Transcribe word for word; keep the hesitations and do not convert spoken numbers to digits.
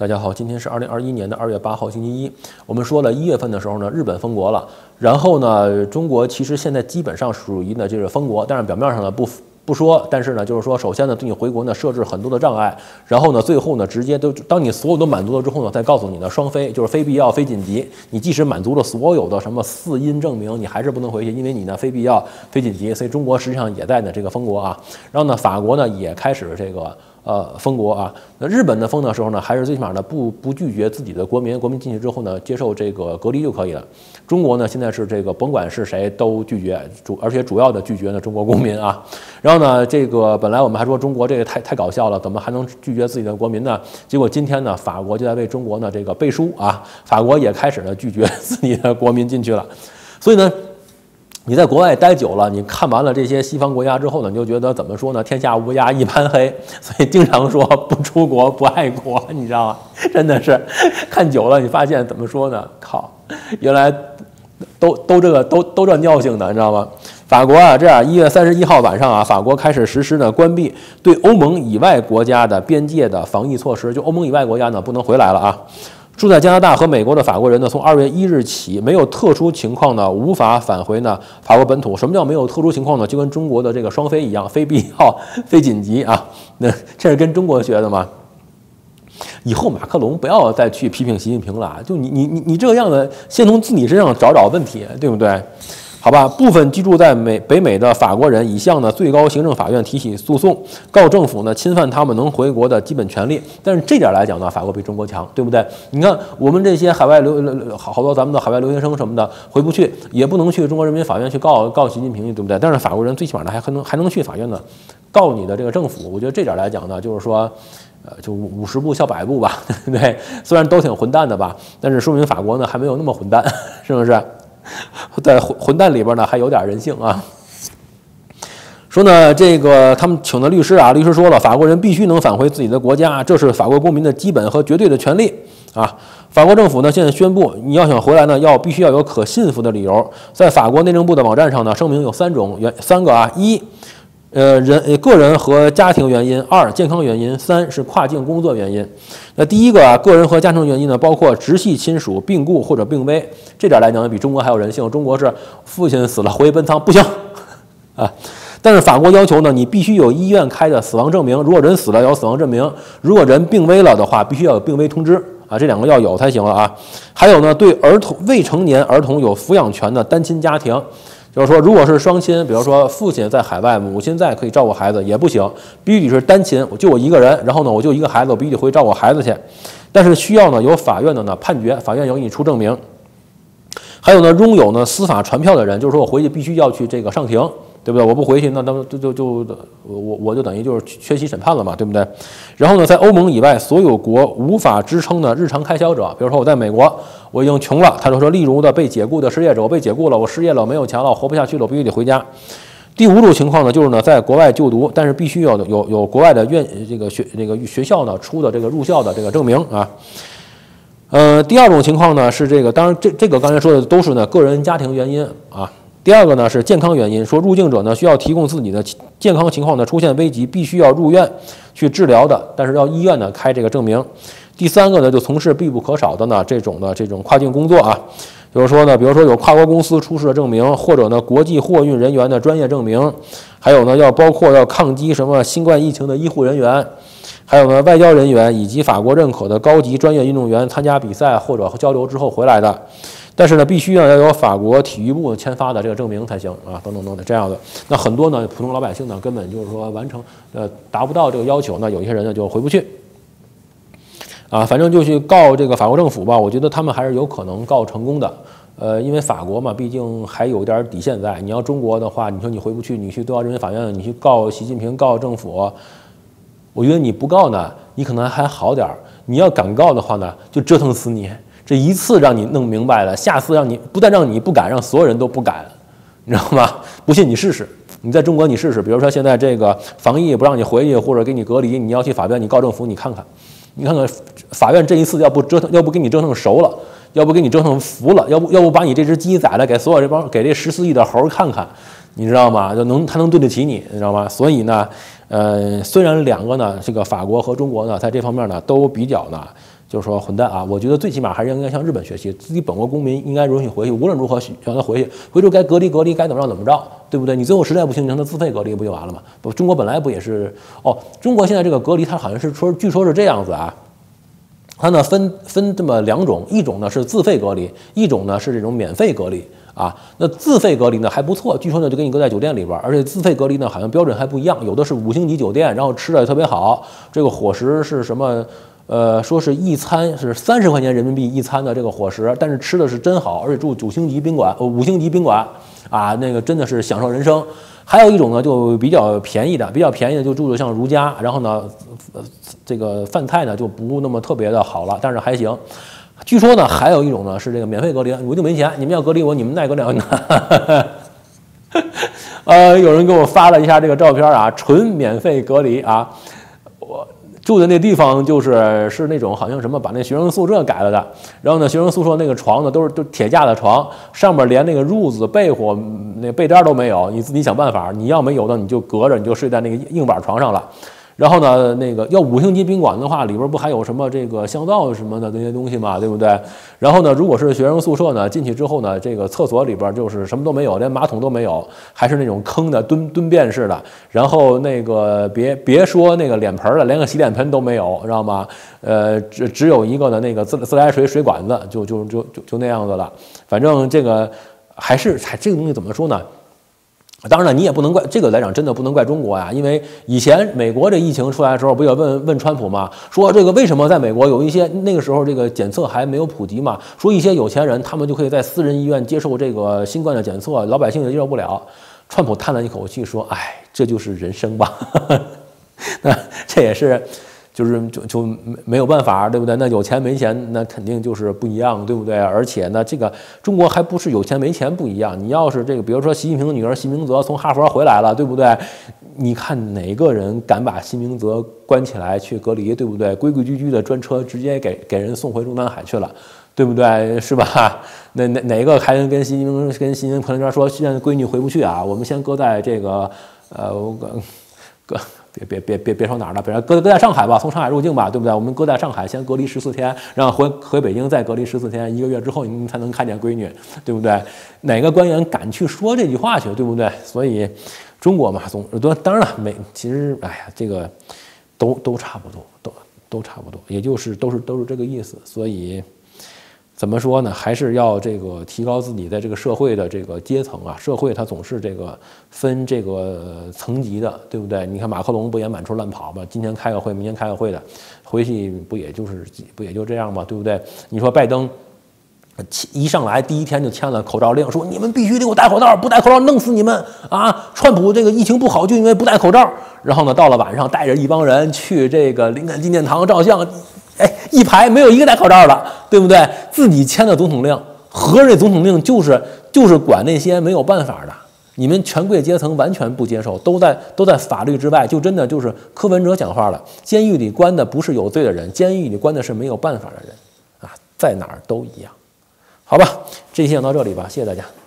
大家好，今天是二零二一年的二月八号，星期一。我们说了一月份的时候呢，日本封国了，然后呢，中国其实现在基本上属于呢这个封国，但是表面上呢不不说，但是呢就是说，首先呢对你回国呢设置很多的障碍，然后呢最后呢直接都当你所有都满足了之后呢，再告诉你呢双非，就是非必要、非紧急。你即使满足了所有的什么四因证明，你还是不能回去，因为你呢非必要、非紧急。所以中国实际上也在呢这个封国啊，然后呢法国呢也开始这个。呃，封国啊，那日本的封的时候呢，还是最起码呢不不拒绝自己的国民，国民进去之后呢，接受这个隔离就可以了。中国呢现在是这个甭管是谁都拒绝，主而且主要的拒绝呢中国公民啊。然后呢，这个本来我们还说中国这个太太搞笑了，怎么还能拒绝自己的国民呢？结果今天呢，法国就在为中国呢这个背书啊，法国也开始呢拒绝自己的国民进去了，所以呢。你在国外待久了，你看完了这些西方国家之后呢，你就觉得怎么说呢？天下乌鸦一般黑，所以经常说不出国不爱国，你知道吗？真的是看久了，你发现怎么说呢？靠，原来都都这个都都这尿性的，你知道吗？法国啊，这样一月三十一号晚上啊，法国开始实施呢关闭对欧盟以外国家的边界的防疫措施，就欧盟以外国家呢不能回来了啊。住在加拿大和美国的法国人呢，从二月一日起，没有特殊情况呢，无法返回呢法国本土。什么叫没有特殊情况呢？就跟中国的这个双非一样，非必要、非紧急啊。那这是跟中国学的吗？以后马克龙不要再去批评习近平了，就你你你你这个样子，先从自己身上找找问题，对不对？好吧，部分居住在美北美的法国人已向呢最高行政法院提起诉讼，告政府呢侵犯他们能回国的基本权利。但是这点来讲呢，法国比中国强，对不对？你看我们这些海外留好好多咱们的海外留学生什么的回不去，也不能去中国人民法院去告告习近平，对不对？但是法国人最起码呢还能还能去法院呢告你的这个政府。我觉得这点来讲呢，就是说。呃，就五十步笑百步吧，对不对？虽然都挺混蛋的吧，但是说明法国呢还没有那么混蛋，是不是？在混混蛋里边呢还有点人性啊。说呢，这个他们请的律师啊，律师说了，法国人必须能返回自己的国家，这是法国公民的基本和绝对的权利啊。法国政府呢现在宣布，你要想回来呢，要必须要有可信服的理由。在法国内政部的网站上呢，声明有三种原三个啊，一。呃，人个人和家庭原因，二健康原因，三是跨境工作原因。那第一个啊，个人和家庭原因呢，包括直系亲属病故或者病危，这点来讲比中国还有人性。中国是父亲死了回奔丧不行啊，但是法国要求呢，你必须有医院开的死亡证明，如果人死了要有死亡证明，如果人病危了的话，必须要有病危通知啊，这两个要有才行了啊。还有呢，对儿童未成年儿童有抚养权的单亲家庭。就是说，如果是双亲，比如说父亲在海外，母亲在，可以照顾孩子也不行，必须得是单亲，我就我一个人，然后呢，我就一个孩子，我必须得回去照顾孩子去。但是需要呢有法院的呢判决，法院要给你出证明。还有呢，拥有呢司法传票的人，就是说我回去必须要去这个上庭，对不对？我不回去，那那就就就我我就等于就是缺席审判了嘛，对不对？然后呢，在欧盟以外所有国无法支撑的日常开销者，比如说我在美国。我已经穷了，他就说，例如的被解雇的失业者，我被解雇了，我失业了，我没有钱了，我活不下去了，我必须得回家。第五种情况呢，就是呢，在国外就读，但是必须要有有国外的院这个学这个学校呢出的这个入校的这个证明啊。呃，第二种情况呢是这个，当然这这个刚才说的都是呢个人家庭原因啊。第二个呢是健康原因，说入境者呢需要提供自己的健康情况呢出现危急，必须要入院去治疗的，但是要医院呢开这个证明。第三个呢，就从事必不可少的呢这种的这种跨境工作啊，就是说呢，比如说有跨国公司出示的证明，或者呢国际货运人员的专业证明，还有呢要包括要抗击什么新冠疫情的医护人员，还有呢外交人员以及法国认可的高级专业运动员参加比赛或者交流之后回来的，但是呢必须呢要有法国体育部签发的这个证明才行啊，等等等等这样的。那很多呢普通老百姓呢根本就是说完成呃达不到这个要求，那有一些人呢就回不去。啊，反正就去告这个法国政府吧，我觉得他们还是有可能告成功的。呃，因为法国嘛，毕竟还有点底线在。你要中国的话，你说你回不去，你去最高人民法院，你去告习近平、告政府，我觉得你不告呢，你可能还好点儿。你要敢告的话呢，就折腾死你。这一次让你弄明白了，下次让你不但让你不敢，让所有人都不敢，你知道吗？不信你试试。你在中国你试试，比如说现在这个防疫不让你回去或者给你隔离，你要去法院，你告政府，你看看。你看看法院这一次要不折腾，要不给你折腾熟了，要不给你折腾服了，要不要不把你这只鸡宰了，给所有这帮给这十四亿的猴看看，你知道吗？就能他能对得起你，你知道吗？所以呢，呃，虽然两个呢，这个法国和中国呢，在这方面呢都比较呢就是说混蛋啊！我觉得最起码还是应该向日本学习，自己本国公民应该允许回去，无论如何让他回去，回去该隔离隔离，该怎么着怎么着，对不对？你最后实在不行，让他自费隔离不就完了吗？不，中国本来不也是哦？中国现在这个隔离，它好像是说，据说是这样子啊，它呢分分这么两种，一种呢是自费隔离，一种呢是这种免费隔离。啊，那自费隔离呢还不错，据说呢就给你搁在酒店里边，而且自费隔离呢好像标准还不一样，有的是五星级酒店，然后吃的也特别好，这个伙食是什么？呃，说是一餐是三十块钱人民币一餐的这个伙食，但是吃的是真好，而且住九星级宾馆，呃五星级宾馆啊，那个真的是享受人生。还有一种呢就比较便宜的，比较便宜的就住的像如家，然后呢，呃这个饭菜呢就不那么特别的好了，但是还行。据说呢，还有一种呢是这个免费隔离，我就没钱，你们要隔离我，你们奈隔了呢。呃，有人给我发了一下这个照片啊，纯免费隔离啊，我住的那地方就是是那种好像什么把那学生宿舍改了的，然后呢，学生宿舍那个床呢都是都铁架的床，上面连那个褥子、被窝、那被单都没有，你自己想办法，你要没有的你就隔着，你就睡在那个硬板床上了。然后呢，那个要五星级宾馆的话，里边不还有什么这个香皂什么的那些东西嘛，对不对？然后呢，如果是学生宿舍呢，进去之后呢，这个厕所里边就是什么都没有，连马桶都没有，还是那种坑的蹲蹲便式的。然后那个别别说那个脸盆了，连个洗脸盆都没有，知道吗？呃，只只有一个的那个自自来水水管子，就就就就就那样子了。反正这个还是还这个东西怎么说呢？当然了，你也不能怪这个来讲，真的不能怪中国呀，因为以前美国这疫情出来的时候，不也问问川普嘛，说这个为什么在美国有一些那个时候这个检测还没有普及嘛，说一些有钱人他们就可以在私人医院接受这个新冠的检测，老百姓接受不了。川普叹了一口气说：“哎，这就是人生吧。”那这也是。就是就就没有办法，对不对？那有钱没钱，那肯定就是不一样，对不对？而且呢，这个中国还不是有钱没钱不一样。你要是这个，比如说习近平的女儿习明泽从哈佛回来了，对不对？你看哪个人敢把习明泽关起来去隔离，对不对？规规矩矩的专车直接给给人送回中南海去了，对不对？是吧？那哪哪个还能跟习近平跟习近平朋友圈说，现在闺女回不去啊？我们先搁在这个呃搁。别别别别别说哪儿了，比如搁搁在上海吧，从上海入境吧，对不对？我们搁在上海先隔离十四天，然后回回北京再隔离十四天，一个月之后你才能看见闺女，对不对？哪个官员敢去说这句话去，对不对？所以中国嘛，总都当然了，每其实哎呀，这个都都差不多，都都差不多，也就是都是都是这个意思，所以。怎么说呢？还是要这个提高自己在这个社会的这个阶层啊。社会它总是这个分这个层级的，对不对？你看马克龙不也满处乱跑吗？今天开个会，明天开个会的，回去不也就是不也就这样吗？对不对？你说拜登一上来第一天就签了口罩令，说你们必须得给我戴口罩，不戴口罩弄死你们啊！川普这个疫情不好就因为不戴口罩。然后呢，到了晚上带着一帮人去这个林肯纪念堂照相。哎，一排没有一个戴口罩的，对不对？自己签的总统令，合着总统令就是就是管那些没有办法的，你们权贵阶层完全不接受，都在都在法律之外，就真的就是柯文哲讲话了，监狱里关的不是有罪的人，监狱里关的是没有办法的人啊，在哪儿都一样，好吧？这期讲到这里吧，谢谢大家。